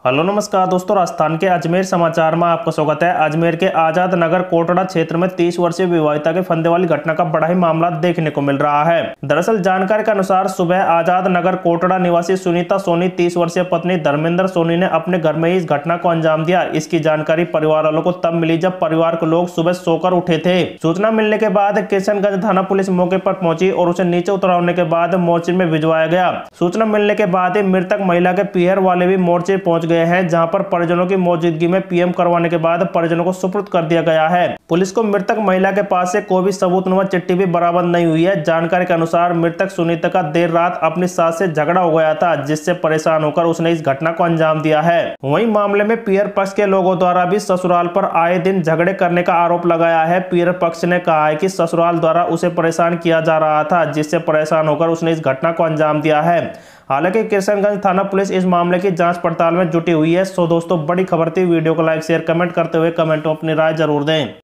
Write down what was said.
Hello नमस्कार दोस्तों, राजस्थान के अजमेर समाचार में आपका स्वागत है। अजमेर के आजाद नगर कोटड़ा क्षेत्र में 30 वर्षीय विवाहिता के फंदे वाली घटना का बड़ा ही मामला देखने को मिल रहा है। दरअसल जानकारी के अनुसार सुबह आजाद नगर कोटड़ा निवासी सुनीता सोनी 30 वर्षीय पत्नी धर्मेंद्र सोनी ने अपने घर में ही इस घटना को अंजाम दिया। इसकी जानकारी परिवार वालों को तब मिली जब परिवार के लोग सुबह सोकर उठे थे। सूचना मिलने के बाद किशनगंज थाना पुलिस मौके पर पहुंची और उसे नीचे उतरवाने के बाद मोर्चे में भिजवाया गया। सूचना मिलने के बाद ही मृतक महिला के पीहर वाले भी मोर्चे पहुंच गए हैं, जहां पर परिजनों की मौजूदगी में पीएम करवाने के बाद परिजनों को सुपुर्द कर दिया गया है। पुलिस को मृतक महिला के पास से कोई भी सबूतनुमा चिट्ठी भी बरामद नहीं हुई है। जानकारी के अनुसार मृतक सुनीता का देर रात अपनी सास से झगड़ा हो गया था, जिससे परेशान होकर उसने इस घटना को अंजाम दिया है। वहीं मामले में पीयर पक्ष के लोगों द्वारा भी ससुराल पर आए दिन झगड़े करने का आरोप लगाया है। पीयर पक्ष ने कहा है कि ससुराल द्वारा उसे परेशान किया जा रहा था, जिससे परेशान होकर उसने इस घटना को अंजाम दिया है। हालांकि किशनगंज थाना पुलिस इस मामले की जांच पड़ताल में जुटी हुई है। सो दोस्तों, बड़ी खबर थी। वीडियो को लाइक शेयर कमेंट करते हुए कमेंट में अपनी राय जरूर दें।